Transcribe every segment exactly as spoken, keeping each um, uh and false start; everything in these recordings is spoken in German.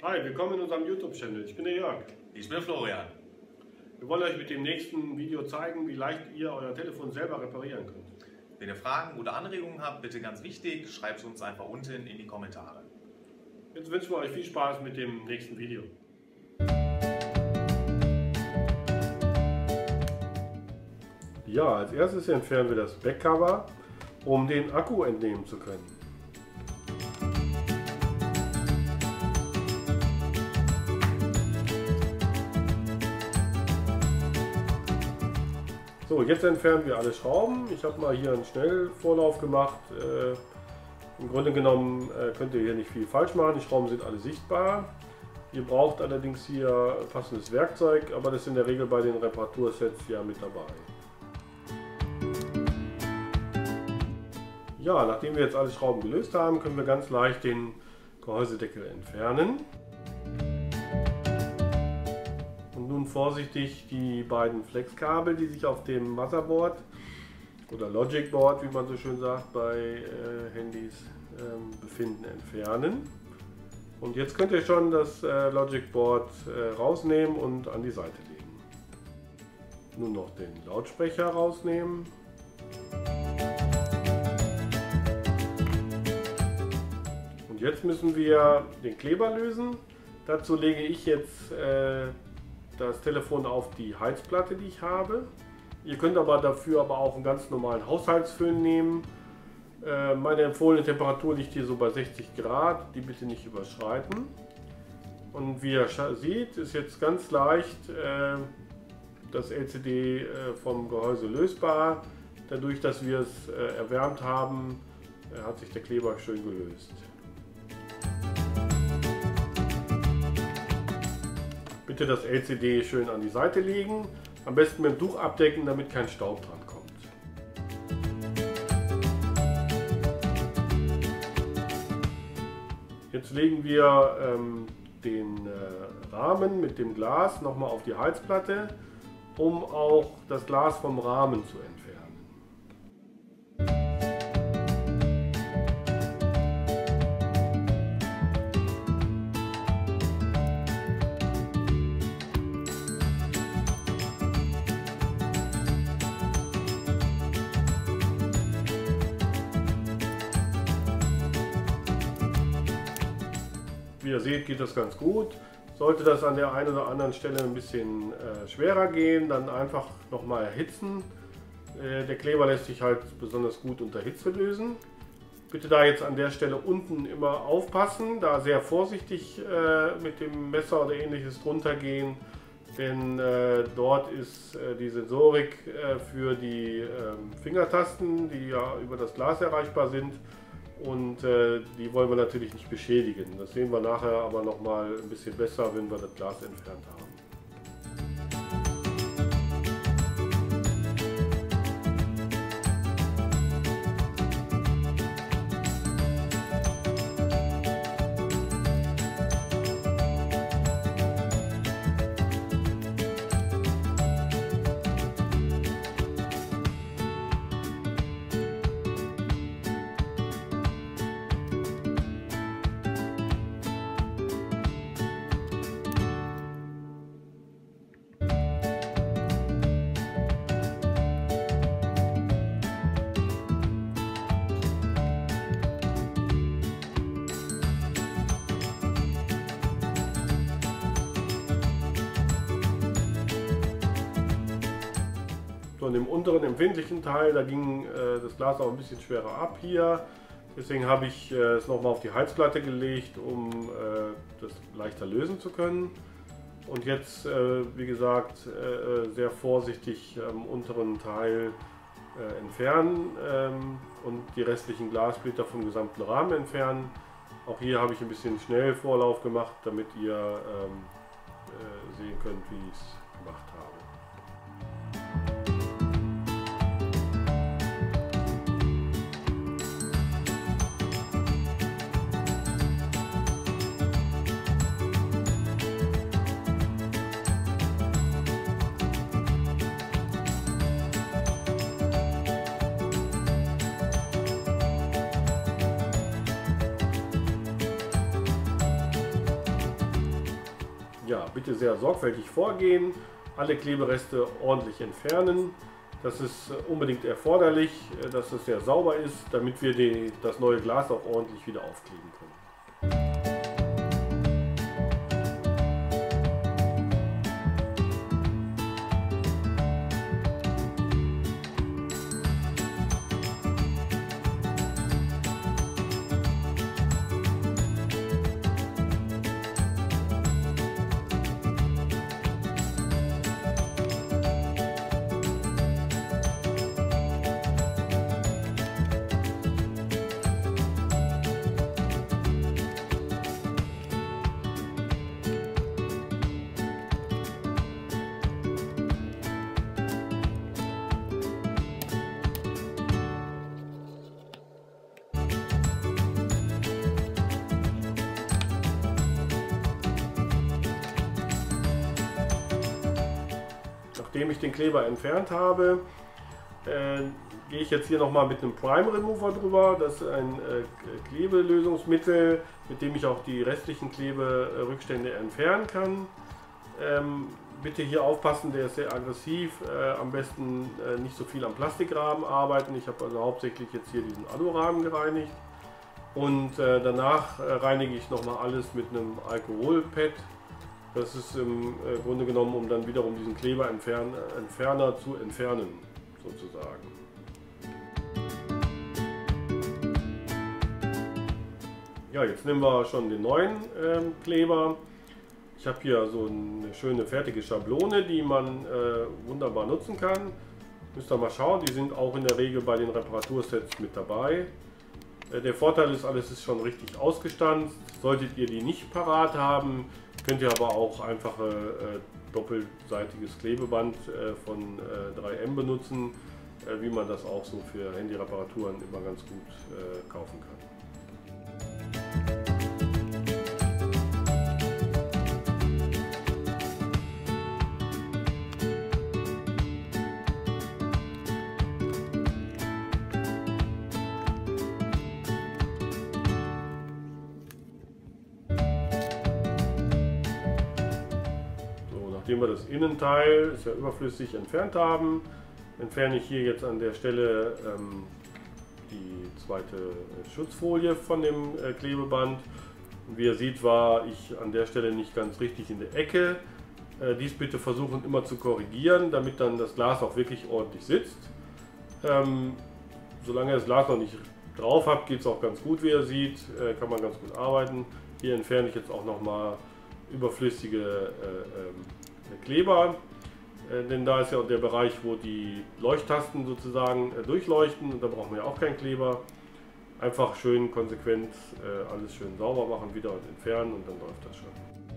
Hi, willkommen in unserem YouTube-Channel. Ich bin der Jörg. Ich bin Florian. Wir wollen euch mit dem nächsten Video zeigen, wie leicht ihr euer Telefon selber reparieren könnt. Wenn ihr Fragen oder Anregungen habt, bitte ganz wichtig, schreibt es uns einfach unten in die Kommentare. Jetzt wünschen wir euch viel Spaß mit dem nächsten Video. Ja, als erstes entfernen wir das Backcover, um den Akku entnehmen zu können. So, jetzt entfernen wir alle Schrauben. Ich habe mal hier einen Schnellvorlauf gemacht. Äh, Im Grunde genommen äh, könnt ihr hier nicht viel falsch machen. Die Schrauben sind alle sichtbar. Ihr braucht allerdings hier passendes Werkzeug, aber das ist in der Regel bei den Reparatursets ja mit dabei. Ja, nachdem wir jetzt alle Schrauben gelöst haben, können wir ganz leicht den Gehäusedeckel entfernen. Und nun vorsichtig die beiden Flexkabel, die sich auf dem Motherboard oder Logic Board, wie man so schön sagt, bei äh, Handys ähm, befinden, entfernen. Und jetzt könnt ihr schon das äh, Logic Board äh, rausnehmen und an die Seite legen. Nun noch den Lautsprecher rausnehmen. Und jetzt müssen wir den Kleber lösen. Dazu lege ich jetzt äh, das Telefon auf die Heizplatte, die ich habe. Ihr könnt aber dafür aber auch einen ganz normalen Haushaltsföhn nehmen. Äh, meine empfohlene Temperatur liegt hier so bei sechzig Grad, die bitte nicht überschreiten. Und wie ihr seht, ist jetzt ganz leicht äh, das L C D äh, vom Gehäuse lösbar. Dadurch, dass wir es äh, erwärmt haben, äh, hat sich der Kleber schön gelöst. Bitte das L C D schön an die Seite legen, am besten mit dem Tuch abdecken, damit kein Staub dran kommt. Jetzt legen wir ähm, den äh, Rahmen mit dem Glas nochmal auf die Heizplatte, um auch das Glas vom Rahmen zu entfernen. Wie ihr seht, geht das ganz gut. Sollte das an der einen oder anderen Stelle ein bisschen äh, schwerer gehen, dann einfach nochmal erhitzen. Äh, der Kleber lässt sich halt besonders gut unter Hitze lösen. Bitte da jetzt an der Stelle unten immer aufpassen, da sehr vorsichtig äh, mit dem Messer oder ähnliches drunter gehen, denn äh, dort ist äh, die Sensorik äh, für die äh, Fingertasten, die ja über das Glas erreichbar sind. Und äh, die wollen wir natürlich nicht beschädigen. Das sehen wir nachher aber noch mal ein bisschen besser, wenn wir das Glas entfernt haben. So, in dem unteren empfindlichen Teil, da ging äh, das Glas auch ein bisschen schwerer ab hier. Deswegen habe ich äh, es nochmal auf die Heizplatte gelegt, um äh, das leichter lösen zu können. Und jetzt, äh, wie gesagt, äh, sehr vorsichtig am unteren Teil äh, entfernen ähm, und die restlichen Glassplitter vom gesamten Rahmen entfernen. Auch hier habe ich ein bisschen Schnellvorlauf gemacht, damit ihr ähm, äh, sehen könnt, wie ich es gemacht habe. Ja, bitte sehr sorgfältig vorgehen, alle Klebereste ordentlich entfernen. Das ist unbedingt erforderlich, dass es sehr sauber ist, damit wir die, das neue Glas auch ordentlich wieder aufkleben können. Nachdem ich den Kleber entfernt habe, äh, gehe ich jetzt hier nochmal mit einem Prime Remover drüber. Das ist ein äh, Klebelösungsmittel, mit dem ich auch die restlichen Kleberückstände entfernen kann. Ähm, bitte hier aufpassen, der ist sehr aggressiv. Äh, am besten äh, nicht so viel am Plastikrahmen arbeiten. Ich habe also hauptsächlich jetzt hier diesen Alurahmen gereinigt. Und äh, danach äh, reinige ich nochmal alles mit einem Alkoholpad. Das ist im Grunde genommen, um dann wiederum diesen Kleberentferner zu entfernen, sozusagen. Ja, jetzt nehmen wir schon den neuen ähm, Kleber. Ich habe hier so eine schöne fertige Schablone, die man äh, wunderbar nutzen kann. Müsst ihr mal schauen, die sind auch in der Regel bei den Reparatursets mit dabei. Äh, der Vorteil ist, alles ist schon richtig ausgestanzt. Solltet ihr die nicht parat haben, könnt ihr aber auch einfache äh, doppelseitiges Klebeband äh, von äh, drei M benutzen, äh, wie man das auch so für Handyreparaturen immer ganz gut äh, kaufen kann. Nachdem wir das Innenteil, ist ja überflüssig, entfernt haben, entferne ich hier jetzt an der Stelle ähm, die zweite Schutzfolie von dem äh, Klebeband. Wie ihr seht, war ich an der Stelle nicht ganz richtig in der Ecke. Äh, dies bitte versuchen immer zu korrigieren, damit dann das Glas auch wirklich ordentlich sitzt. Ähm, solange ihr das Glas noch nicht drauf habt, geht es auch ganz gut, wie ihr seht, äh, kann man ganz gut arbeiten. Hier entferne ich jetzt auch nochmal überflüssige äh, ähm, Kleber, äh, denn da ist ja der Bereich, wo die Leuchttasten sozusagen äh, durchleuchten, und da brauchen wir ja auch keinen Kleber. Einfach schön konsequent äh, alles schön sauber machen, wieder und entfernen, und dann läuft das schon.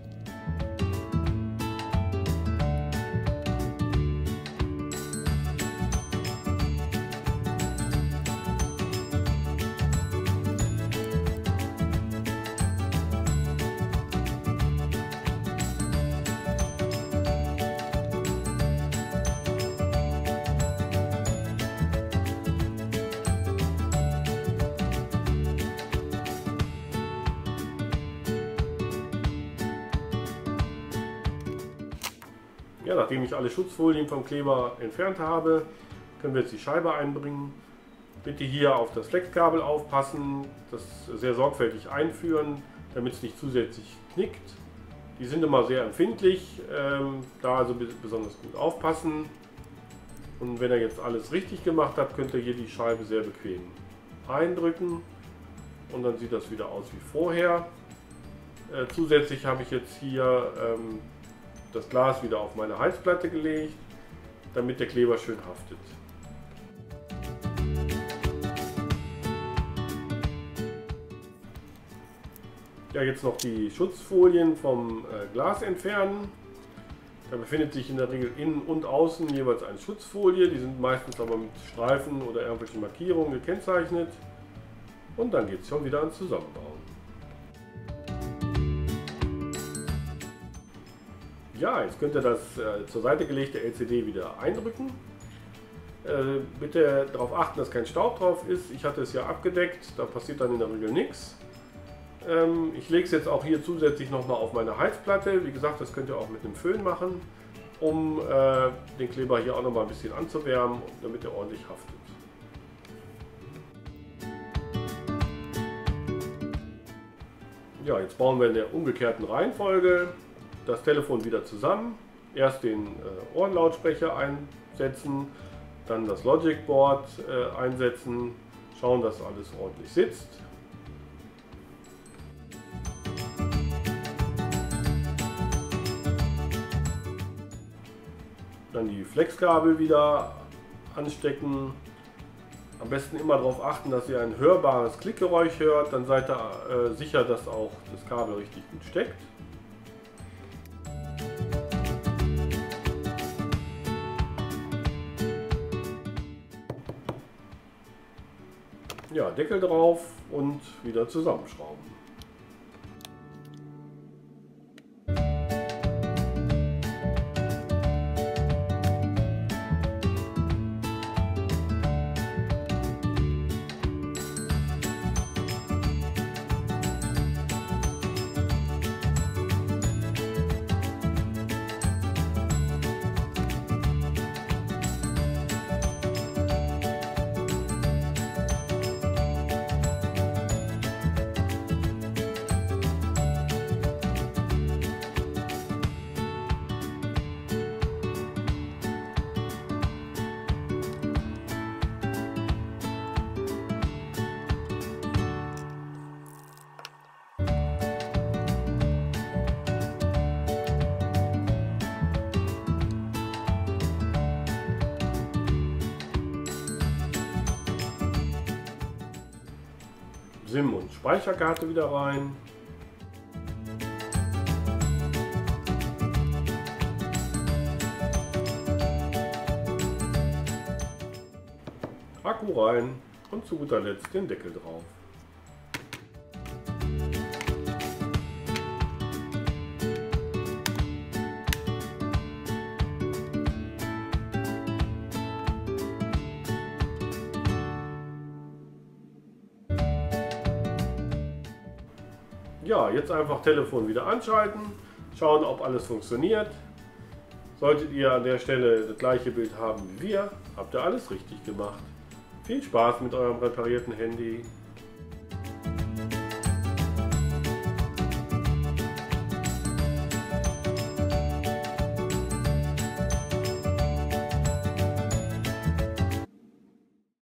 Ja, nachdem ich alle Schutzfolien vom Kleber entfernt habe, können wir jetzt die Scheibe einbringen. Bitte hier auf das Flexkabel aufpassen, das sehr sorgfältig einführen, damit es nicht zusätzlich knickt. Die sind immer sehr empfindlich, ähm, da also besonders gut aufpassen. Und wenn ihr jetzt alles richtig gemacht habt, könnt ihr hier die Scheibe sehr bequem eindrücken, und dann sieht das wieder aus wie vorher. Äh, zusätzlich habe ich jetzt hier ähm, das Glas wieder auf meine Heizplatte gelegt, damit der Kleber schön haftet. Ja, jetzt noch die Schutzfolien vom äh, Glas entfernen. Da befindet sich in der Regel innen und außen jeweils eine Schutzfolie. Die sind meistens aber mit Streifen oder irgendwelchen Markierungen gekennzeichnet. Und dann geht es schon wieder ans Zusammenbauen. Ja, jetzt könnt ihr das äh, zur Seite gelegte L C D wieder eindrücken. Äh, bitte darauf achten, dass kein Staub drauf ist. Ich hatte es ja abgedeckt, da passiert dann in der Regel nichts. Ähm, ich lege es jetzt auch hier zusätzlich nochmal auf meine Heizplatte. Wie gesagt, das könnt ihr auch mit einem Föhn machen, um äh, den Kleber hier auch nochmal ein bisschen anzuwärmen, damit er ordentlich haftet. Ja, jetzt bauen wir in der umgekehrten Reihenfolge das Telefon wieder zusammen. Erst den äh, Ohrenlautsprecher einsetzen, dann das Logic Board äh, einsetzen, schauen, dass alles ordentlich sitzt. Dann die Flexkabel wieder anstecken. Am besten immer darauf achten, dass ihr ein hörbares Klickgeräusch hört, dann seid ihr äh, sicher, dass auch das Kabel richtig gut steckt. Ja, Deckel drauf und wieder zusammenschrauben. SIM und Speicherkarte wieder rein. Akku rein und zu guter Letzt den Deckel drauf. Ja, jetzt einfach Telefon wieder anschalten, schauen, ob alles funktioniert. Solltet ihr an der Stelle das gleiche Bild haben wie wir, habt ihr alles richtig gemacht. Viel Spaß mit eurem reparierten Handy.